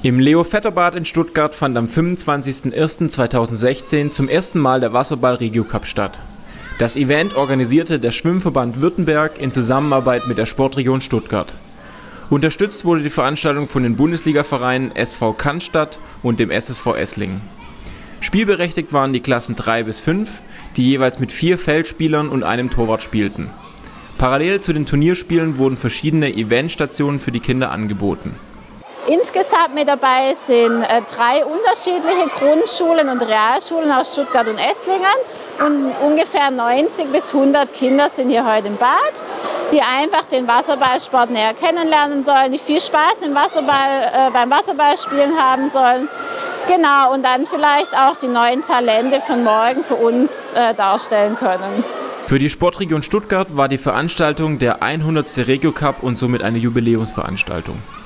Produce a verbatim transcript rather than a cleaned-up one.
Im Leo-Vetter-Bad in Stuttgart fand am fünfundzwanzigsten ersten zweitausendsechzehn zum ersten Mal der Wasserball-Regio-Cup statt. Das Event organisierte der Schwimmverband Württemberg in Zusammenarbeit mit der Sportregion Stuttgart. Unterstützt wurde die Veranstaltung von den Bundesligavereinen S V Cannstatt und dem S S V Esslingen. Spielberechtigt waren die Klassen drei bis fünf, die jeweils mit vier Feldspielern und einem Torwart spielten. Parallel zu den Turnierspielen wurden verschiedene Eventstationen für die Kinder angeboten. Insgesamt mit dabei sind äh, drei unterschiedliche Grundschulen und Realschulen aus Stuttgart und Esslingen und ungefähr neunzig bis hundert Kinder sind hier heute im Bad, die einfach den Wasserballsport näher kennenlernen sollen, die viel Spaß im Wasserball, äh, beim Wasserballspielen haben sollen. Genau, und dann vielleicht auch die neuen Talente von morgen für uns äh, darstellen können. Für die Sportregion Stuttgart war die Veranstaltung der hundertste Regio-Cup und somit eine Jubiläumsveranstaltung.